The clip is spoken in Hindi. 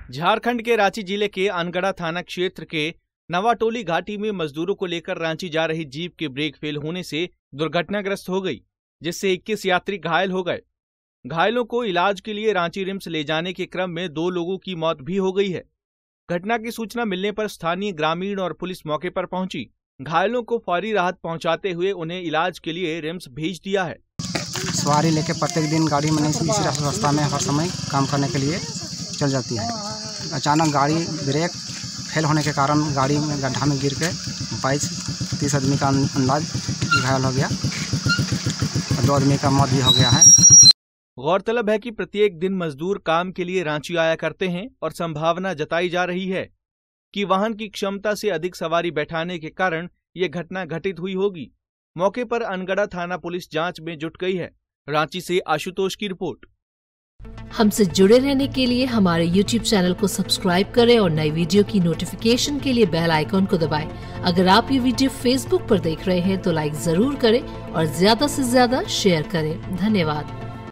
झारखंड के रांची जिले के अनगढ़ा थाना क्षेत्र के नवाटोली घाटी में मजदूरों को लेकर रांची जा रही जीप के ब्रेक फेल होने से दुर्घटनाग्रस्त हो गई, जिससे 21 यात्री घायल हो गए। घायलों को इलाज के लिए रांची रिम्स ले जाने के क्रम में 2 लोगों की मौत भी हो गई है। घटना की सूचना मिलने पर स्थानीय ग्रामीण और पुलिस मौके पर पहुंची। घायलों को फौरी राहत पहुंचाते हुए उन्हें इलाज के लिए रिम्स भेज दिया है। सवारी लेके प्रत्येक दिन गाड़ी में इसी रास्ता में हर समय काम करने के लिए चल जाती है। अचानक गाड़ी ब्रेक फेल होने के कारण गाड़ी में गड्ढा में गिर के 22-30 आदमी का अंदाज घायल हो गया और 2 आदमी का मौत भी हो गया है। गौरतलब है कि प्रत्येक दिन मजदूर काम के लिए रांची आया करते हैं और संभावना जताई जा रही है कि वाहन की क्षमता से अधिक सवारी बैठाने के कारण ये घटना घटित हुई होगी। मौके पर अनगढ़ा थाना पुलिस जांच में जुट गई है। रांची से आशुतोष की रिपोर्ट। हमसे जुड़े रहने के लिए हमारे YouTube चैनल को सब्सक्राइब करें और नई वीडियो की नोटिफिकेशन के लिए बेल आइकॉन को दबाएं। अगर आप ये वीडियो Facebook पर देख रहे हैं तो लाइक जरूर करें और ज्यादा से ज्यादा शेयर करें। धन्यवाद।